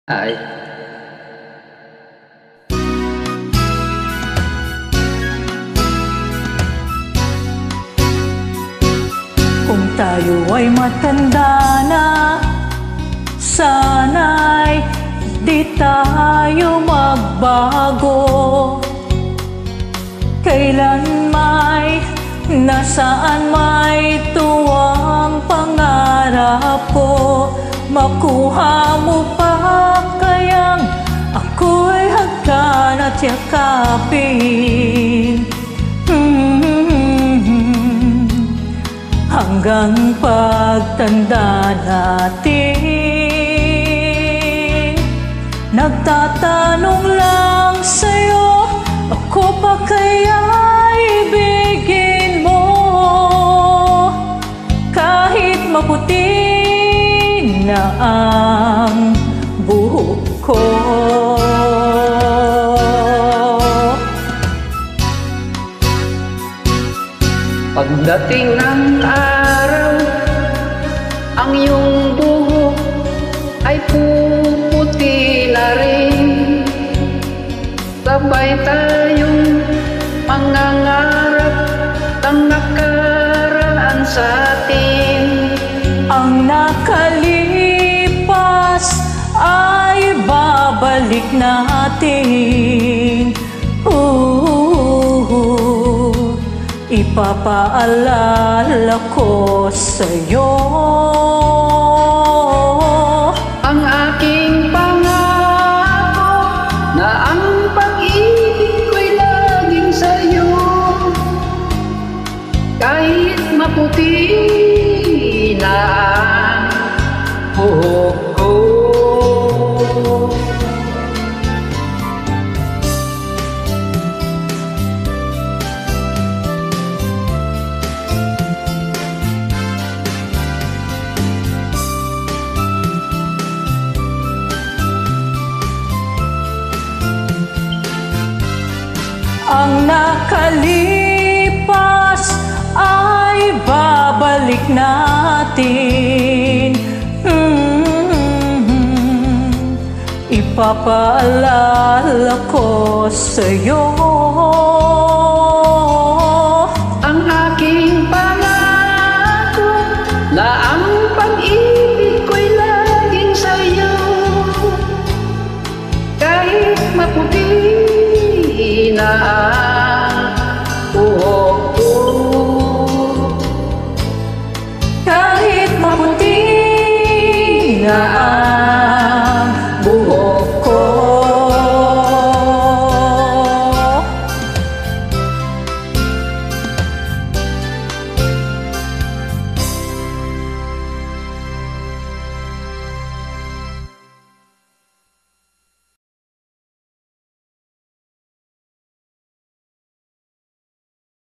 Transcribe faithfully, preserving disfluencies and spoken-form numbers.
Ay. Kung tayo ay matanda na, sana'y di tayo magbago. Kailan may, nasaan may tuwang pangarap ko. Makuha mo pa kayang ako'y hagkan at yakapin, hmm, hanggang pagtanda natin. Nagtatanong lang sa'yo, ako pa kaya ibigin mo? Kahit maputi na ang buhok ko. Pagdating ng araw, ang iyong buhok ay puputi na rin. Sabay tayong mangangarap ng nakaraan sa atin. Ang nakalipas ay babalik natin. uh, Ipapaalala ko sa'yo ang aking pangako na ang pag-ibig ko'y laging sa'yo. Kahit maputi na ang buhok ko. Ang nakalipas ay babalik natin. hmm, Ipapaalala ko sa'yo